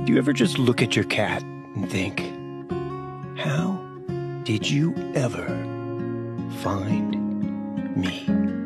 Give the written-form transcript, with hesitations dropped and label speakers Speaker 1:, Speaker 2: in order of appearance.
Speaker 1: Do you ever just look at your cat and think, how did you ever find me?